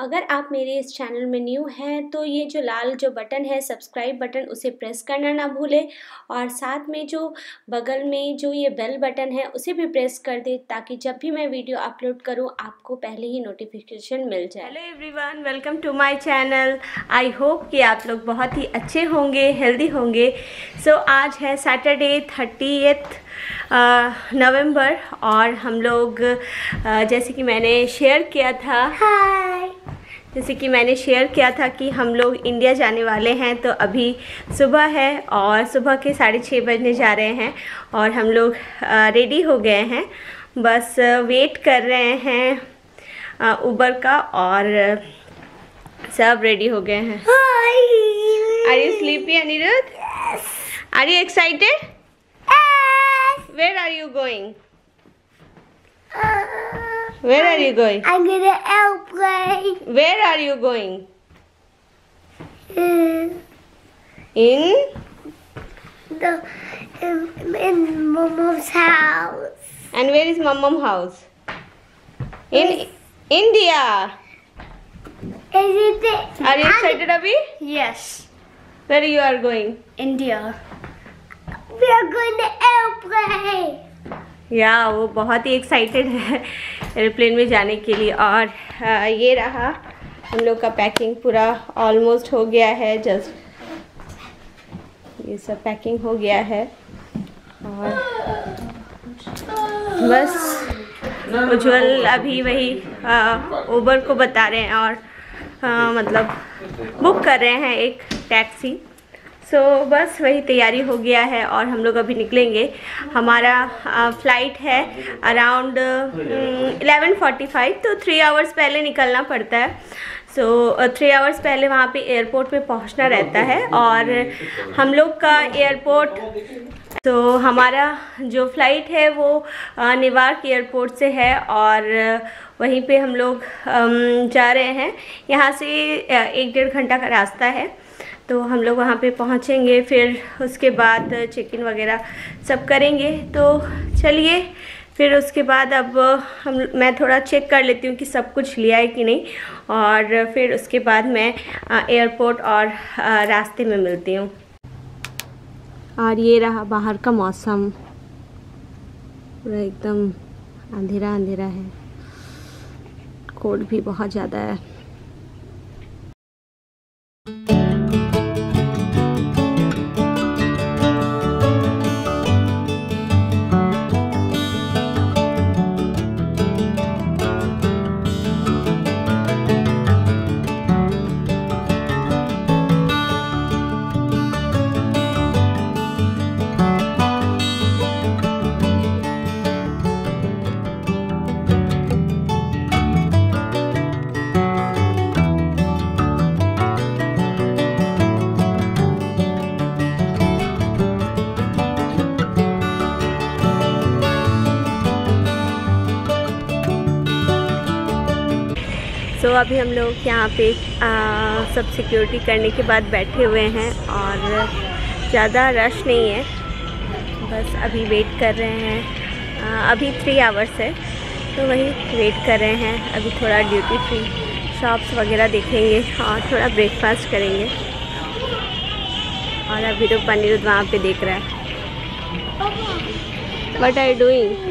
अगर आप मेरे इस चैनल में न्यू हैं तो ये जो लाल जो बटन है सब्सक्राइब बटन, उसे प्रेस करना ना भूलें और साथ में जो बगल में जो ये बेल बटन है उसे भी प्रेस कर दें ताकि जब भी मैं वीडियो अपलोड करूं आपको पहले ही नोटिफिकेशन मिल जाए। Hello everyone, welcome to my channel. I hope कि आप लोग बहुत ही अच्छे होंगे, हेल्दी होंगे। सो आज है सैटरडे 30 नवंबर और हम लोग जैसे कि मैंने शेयर किया था कि हम लोग इंडिया जाने वाले हैं। तो अभी सुबह है और सुबह के 6:30 बजने जा रहे हैं और हम लोग रेडी हो गए हैं, बस वेट कर रहे हैं उबर का और सब रेडी हो गए हैं। Are you sleepy Aniruddh? Are you excited? Where are you going? Where are you going? I'm in an airplane. Where are you going? In Mama's house. And where is Mama's house? In India. Is it? Are you excited, Abhi? Yes. Where you are going? India. We are going to airplane. या वो बहुत ही excited है airplane में जाने के लिए। और ये रहा हम लोग का पैकिंग पूरा ऑलमोस्ट हो गया है। जस्ट ये सब पैकिंग हो गया है और बस उज्ज्वल अभी वही उबर को बता रहे हैं और मतलब बुक कर रहे हैं एक टैक्सी। सो बस वही तैयारी हो गया है और हम लोग अभी निकलेंगे। हमारा फ़्लाइट है अराउंड 11:45, तो 3 आवर्स पहले निकलना पड़ता है। सो 3 आवर्स पहले वहाँ पे एयरपोर्ट पे पहुँचना रहता है और हम लोग का एयरपोर्ट, तो हमारा जो फ़्लाइट है वो न्यूयॉर्क एयरपोर्ट से है और वहीं पे हम लोग जा रहे हैं। यहाँ से 1-1.5 घंटा का रास्ता है, तो हम लोग वहाँ पे पहुँचेंगे, फिर उसके बाद चेक इन वगैरह सब करेंगे। तो चलिए फिर उसके बाद अब मैं थोड़ा चेक कर लेती हूँ कि सब कुछ लिया है कि नहीं और फिर उसके बाद मैं एयरपोर्ट और रास्ते में मिलती हूँ। और ये रहा बाहर का मौसम, पूरा एकदम अंधेरा अंधेरा है, कोल्ड भी बहुत ज़्यादा है। तो अभी हम लोग यहाँ पे सब सिक्योरिटी करने के बाद बैठे हुए हैं और ज़्यादा रश नहीं है, बस अभी वेट कर रहे हैं। अभी 3 आवर्स है तो वही वेट कर रहे हैं। अभी थोड़ा ड्यूटी फ्री शॉप्स वगैरह देखेंगे और थोड़ा ब्रेकफास्ट करेंगे। और अभी तो अनिरुद्ध वहाँ पे देख रहा है। What are you doing?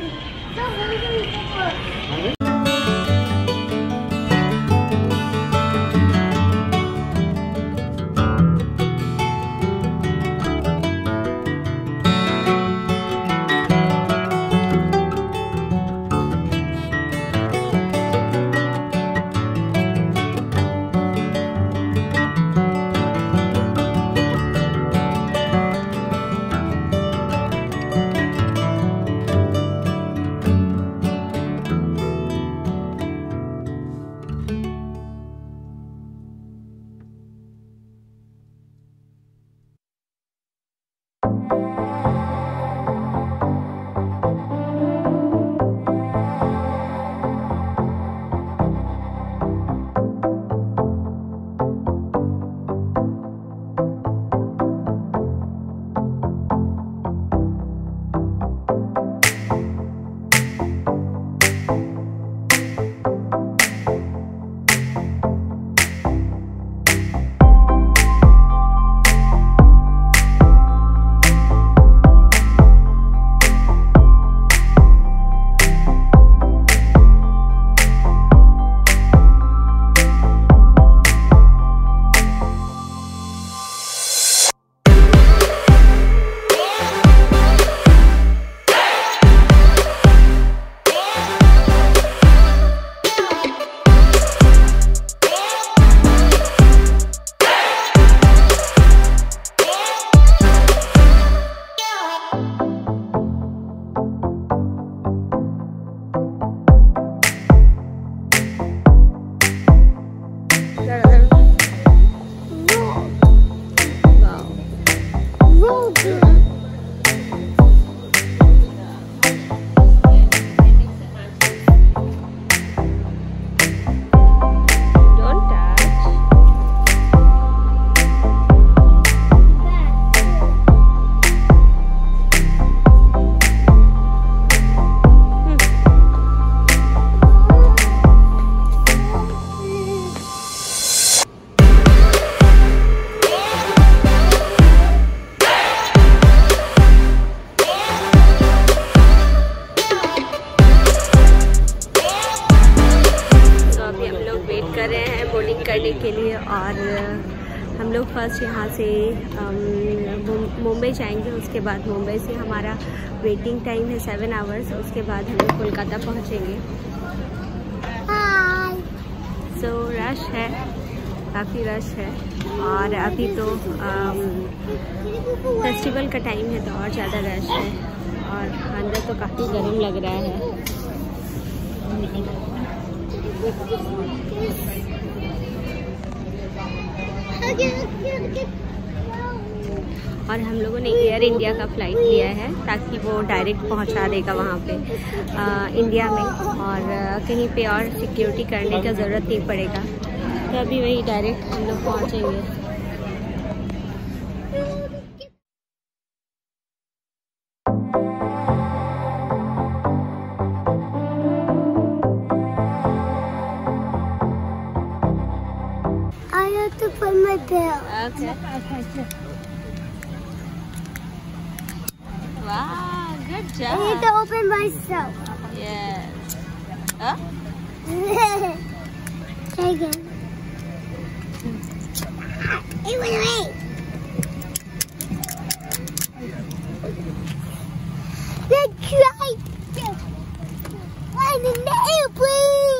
Flights यहाँ से मुंबई जाएंगे। उसके बाद मुंबई से हमारा वेटिंग टाइम है 7 आवर्स। उसके बाद हम लोग कोलकाता पहुँचेंगे। सो रश है, काफ़ी रश है। और अभी तो फेस्टिवल का टाइम है तो और ज़्यादा रश है। और अंदर तो काफ़ी गर्म लग रहा है। और हम लोगों ने एयर इंडिया का फ़्लाइट लिया है ताकि वो डायरेक्ट पहुंचा देगा वहाँ पे इंडिया में, और कहीं पे और सिक्योरिटी करने का ज़रूरत नहीं पड़ेगा। तो अभी वही डायरेक्ट हम लोग पहुँचेंगे। I have to put my bill. Okay. Wow, good job. I need to open myself. Yes. Huh? Try again. It went away. Let's try this. One in the airplane.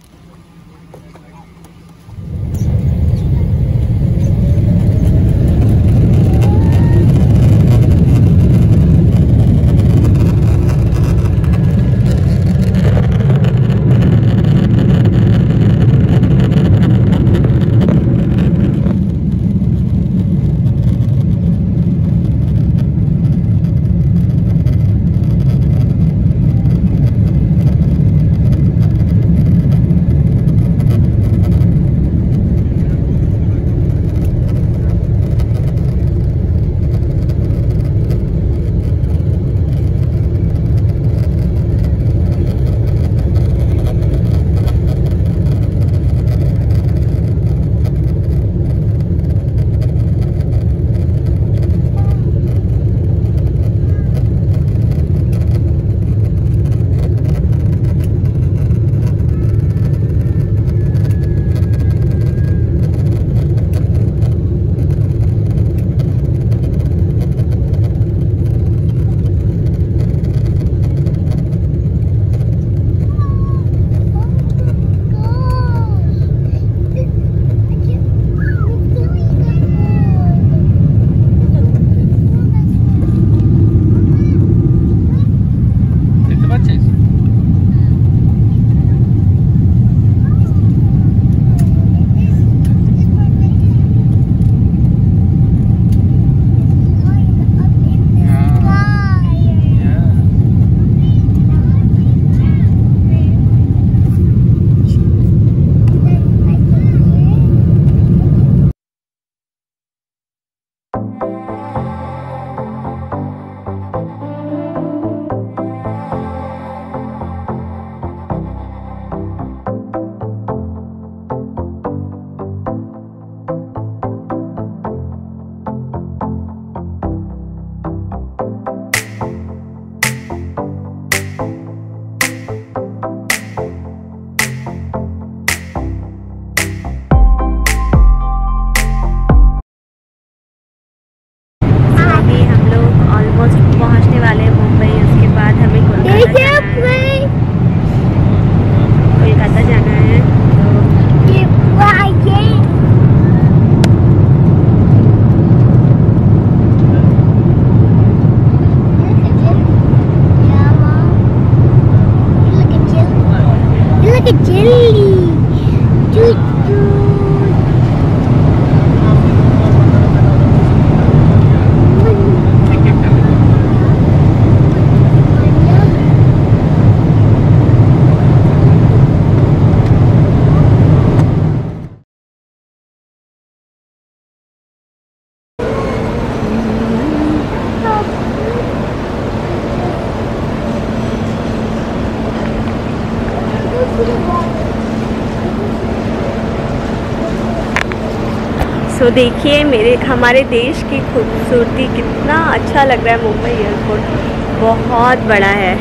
सो देखिए हमारे देश की खूबसूरती, कितना अच्छा लग रहा है। मुंबई एयरपोर्ट बहुत बड़ा है,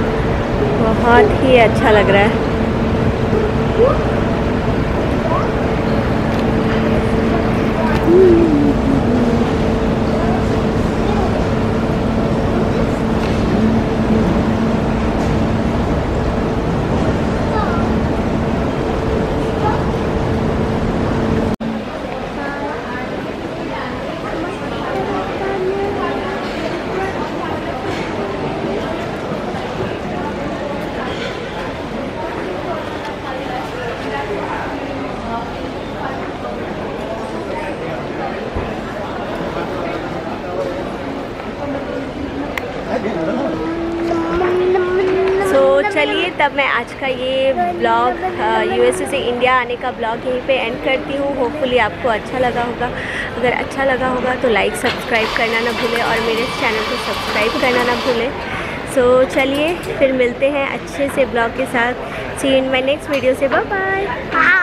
बहुत ही अच्छा लग रहा है। चलिए तब मैं आज का ये ब्लॉग यूएसए से इंडिया आने का ब्लॉग यहीं पे एंड करती हूँ। होपफुली आपको अच्छा लगा होगा। अगर अच्छा लगा होगा तो लाइक सब्सक्राइब करना ना भूलें और मेरे चैनल को सब्सक्राइब करना ना भूलें। सो चलिए फिर मिलते हैं अच्छे से ब्लॉग के साथ। See you in my next video से। Bye bye.